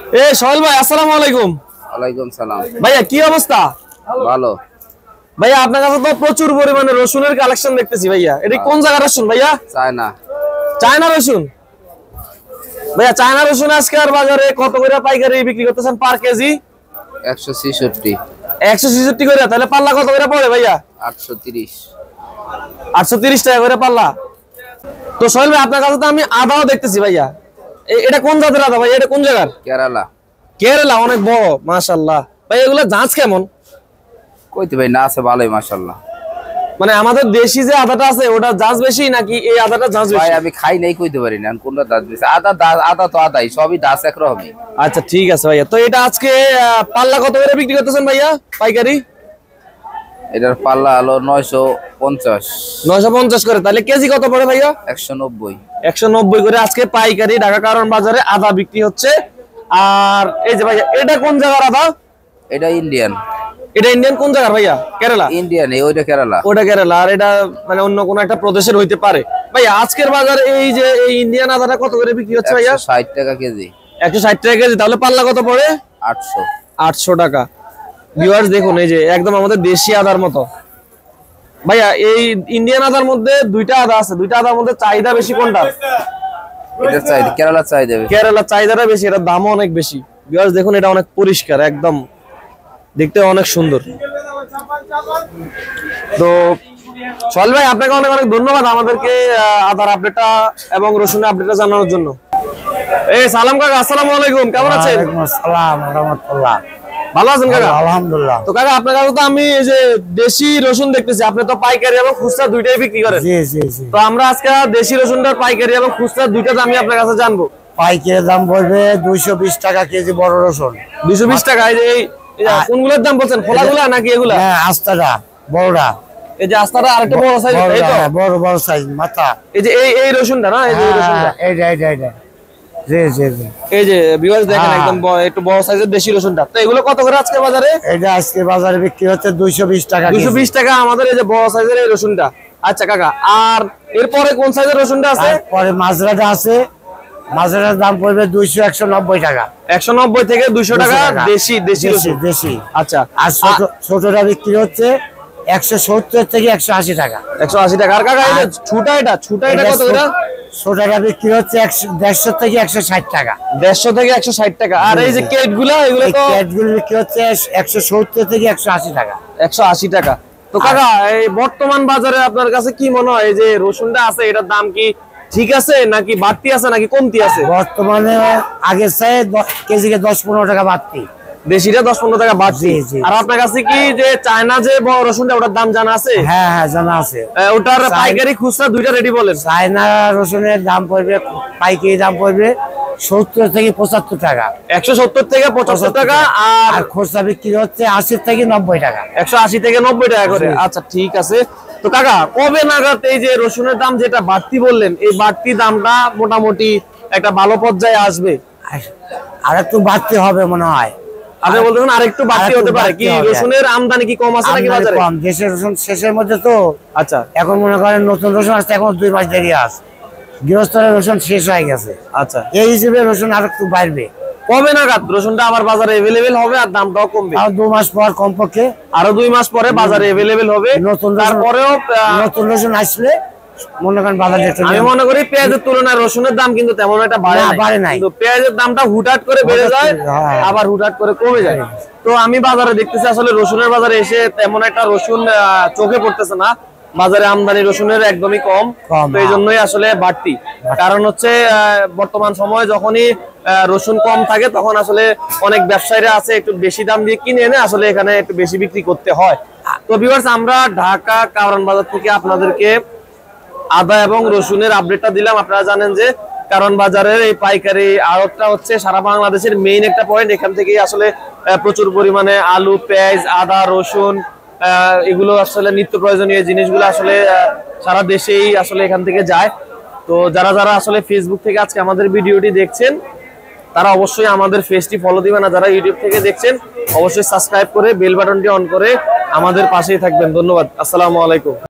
এ সোহেল ভাই, আসসালামু আলাইকুম। ওয়ালাইকুম সালাম। ভাইয়া কি অবস্থা? ভালো ভাইয়া আপনার কাছে তো প্রচুর পরিমাণে রসুনের কালেকশন দেখতেছি ভাইয়া। এটা কোন জায়গার রসুন ভাইয়া? চায়না। চায়না রসুন ভাইয়া। চায়না রসুন আজকের বাজারে কত করে পাইকারি বিক্রি করতেছেন পার কেজি? 166। 166 করে। তাহলে পাল্লা কত করে পড়ে ভাইয়া? 830। 830 টাকা করে পাল্লা। তো সোহেল ভাই, আপনার কাছে তো আমি আদাও দেখতেছি ভাইয়া। এটা কোন জাতের আদা ভাই? এটা কোন জায়গার? কেরালা। কেরালা, অনেক বড় মাশাআল্লাহ। ভাই এগুলা জাত কেমন? কইতে ভাই না আছে ভালোই মাশাআল্লাহ। মানে আমাদের দেশি যে আদাটা আছে ওটা জাত বেশি নাকি এই আদাটা জাত বেশি? ভাই আমি খাই নাই কইতে পারি না কোনটা দাঁত বেশি। আদা তো আদাই, সবই দাস একরকমই। আচ্ছা ঠিক আছে ভাইয়া। তো এটা আজকে পাল্লা কত করে বিক্রি করতেছেন ভাইয়া পাইকারি? এটার পাল্লা হলো 950। 950 করে। তাহলে কেজি কত পড়ে ভাইয়া? 190। 190 করে আজকে পাইকারি ঢাকা কারণ বাজারে আদা বিক্রি হচ্ছে। আর এই যে ভাইয়া, এটা কোন জায়গার আদা? এটা ইন্ডিয়ান। এটা ইন্ডিয়ান কোন জায়গার ভাইয়া? কেরালা। ইন্ডিয়ান, ওইটা কেরালা। ওটা কেরালা। আর এটা মানে অন্য কোন একটা প্রদেশের হইতে পারে। ভাইয়া আজকের বাজারে এই যে এই ইন্ডিয়ান আদাটা কত করে বিক্রি হচ্ছে ভাইয়া? 160 টাকা কেজি। 160 টাকা কেজি। তাহলে পাল্লা কত পড়ে? 800। 800 টাকা। ভিউয়ার্স দেখুন, এই যে একদম আমাদের দেশি আদার মতো। ভাইয়া এই ইন্ডিয়ান আদার মধ্যে দুইটা আদা আছে, দুইটা আদার মধ্যে চাহিদা বেশি কোনটা? এটা চাইদা কেরালা চাইদা বেশি। কেরালার চাহিদাটা বেশি, এটার দামও অনেক বেশি। ভিউয়ার্স দেখুন, এটা অনেক পরিষ্কার, একদম দেখতে অনেক সুন্দর। তো সোহেল ভাই, আপনাকে অনেক অনেক ধন্যবাদ আমাদেরকে আদার আপডেটটা এবং রসুনের আপডেটটা জানানোর জন্য। এই সালাম কাকা, আসসালামু আলাইকুম। কেমন আছেন? ওয়ালাইকুম আসসালাম ওয়া রাহমাতুল্লাহ। ভালো আছেন কাকা? আলহামদুলিল্লাহ। তো কাকা আপনার কাছে তো আমি এই যে দেশি রসুন দেখতেছি, আপনি তো পাইকারি এবং খুচরা দুইটাই বিক্রি করেন। জি জি জি। তো আমরা আজকে দেশি রসুনটার পাইকারি এবং খুচরা দুইটা দামই আপনার কাছে জানবো। পাইকারি দাম পড়বে 220 টাকা কেজি বড় রসুন। 220 টাকা। এই যে কোনগুলোর দাম বলছেন, খোলাগুলা নাকি এগুলা? হ্যাঁ, আস্তাটা বড়টা। এই যে আস্তাটা আরেকটা বড় সাইজ, এই তো বড় বড় সাইজ মাথা। এই যে এই রসুনটা না, এই যে রসুনটা, এইটা জি জি জি। এই যে ভিউয়ার্স দেখেন, একদম একটু বড় সাইজের দেশি রসুনটা। তো এগুলো কত করে আজকে বাজারে? এটা আজকে বাজারে বিক্রি হচ্ছে 220 টাকা। 220 টাকা আমাদের এই যে বড় সাইজের এই রসুনটা। আচ্ছা কাকা, আর এরপরে কোন সাইজের রসুনটা আছে? পরে মাজরাটা আছে, মাজরাটার দাম পড়বে 190 টাকা। 190 থেকে 200 টাকা দেশি দেশি রসুন। দেশি। আচ্ছা। আর ছোটটা বিক্রি হচ্ছে 170 থেকে 180 টাকা। 180 টাকা। আর কাকা এই যে ছুটা এটা কত করে? ছোটটা বিক্রি হচ্ছে 150 থেকে 160 টাকা। 150 থেকে 160 টাকা। আর এই যে কেটগুলো, এগুলো তো কেটগুলো বিক্রি হচ্ছে 170 থেকে 180 টাকা। 180 টাকা। তো কাকা এই বর্তমান বাজারে আপনার কাছে কি মনে হয়, এই যে রসুনটা আছে এটার দাম কি ঠিক আছে নাকি বাড়তি আছে নাকি কমতি আছে? বর্তমানে আগের চেয়ে কেজিকে 10-15 টাকা বাড়তি। দেশিটা 10-15 টাকা বাড়তি। আর আপনার কাছে কি যে চায়না যে বড় রসুনটা ওটার দাম জানা আছে? হ্যাঁ হ্যাঁ, জানা আছে। ওটার পাইকারি খুচরা দুইটা রেডি বলেন। চায়না রসুনের দাম পড়বে, পাইকারি দাম পড়বে 70 থেকে 75 টাকা। 170 থেকে 75 টাকা। আর খুচরা বিক্রি হচ্ছে 80 থেকে 90 টাকা। 180 থেকে 90 টাকা করে। আচ্ছা ঠিক আছে। তো কাকা কবে নাগাদ এই যে রসুনের দাম যেটা বাড়তি বললেন, এই বাড়তি দামটা মোটামুটি একটা ভালো পর্যায়ে আসবে? আর একটু বাড়তি হবে মনে হয়। আপনি বলতেছেন আরেকটু বাড়তি হতে পারে কি? রসুনের আমদানি কি কম আছে নাকি বাজারে? কম। দেশের রসুন শেষের মধ্যে তো। আচ্ছা। এখন মনে করেন নতুন রসুন আসতে এখন 2 মাস দেরি আছে। গৃহস্থলের রসুন শেষ হয়ে গেছে। আচ্ছা। এই হিসেবে রসুন আর একটু বাড়বে। কবে নাগাদ রসুনটা আবার বাজারে अवेलेबल হবে আর দামটাও কমবে? আর 2 মাস পর কমপক্ষে। আরো 2 মাস পরে বাজারে अवेलेबल হবে। তারপরেও নতুন রসুন আসলে মনে করেন বাজারে একটু। আমি মনে করি পেঁয়াজের তুলনায় রসুনের দাম কিন্তু তেমন একটা বাড়ে নাই। কিন্তু পেঁয়াজের দামটা হুটহাট করে বেড়ে যায়, আবার হুটহাট করে কমে যায়। তো আমি বাজারে দেখতেছি আসলে রসুনের বাজারে এসে তেমন একটা রসুন চোখে পড়তেছে না। বাজারে আমদানি রসুনের একদমই কম। তো এই জন্যই আসলে বাড়তি। কারণ হচ্ছে বর্তমান সময়ে যখনই রসুন কম থাকে তখন আসলে অনেক ব্যবসায়ীরা আছে একটু বেশি দাম দিয়ে কিনে এনে আসলে এখানে একটু বেশি বিক্রি করতে হয়। তো ভিউয়ার্স, আমরা ঢাকা কারণ বাজার থেকে আপনাদেরকে আদা এবং রসুনের আপডেটটা দিলাম। আপনারা জানেন যে কারণ বাজারের এই পাইকারি আড়তটা হচ্ছে সারা বাংলাদেশের মেইন একটা পয়েন্ট। এখান থেকেই আসলে প্রচুর পরিমাণে আলু, পেঁয়াজ, আদা, রসুন এগুলো আসলে নিত্য প্রয়োজনীয় জিনিসগুলো আসলে সারা দেশেই আসলে এখান থেকে যায়। তো যারা যারা আসলে ফেসবুক থেকে আজকে আমাদের ভিডিওটি দেখছেন তারা অবশ্যই আমাদের পেজটি ফলো দিবেন। আর যারা ইউটিউব থেকে দেখছেন অবশ্যই সাবস্ক্রাইব করে বেল বাটনটি অন করে আমাদের পাশেই থাকবেন। ধন্যবাদ। আসসালামু আলাইকুম।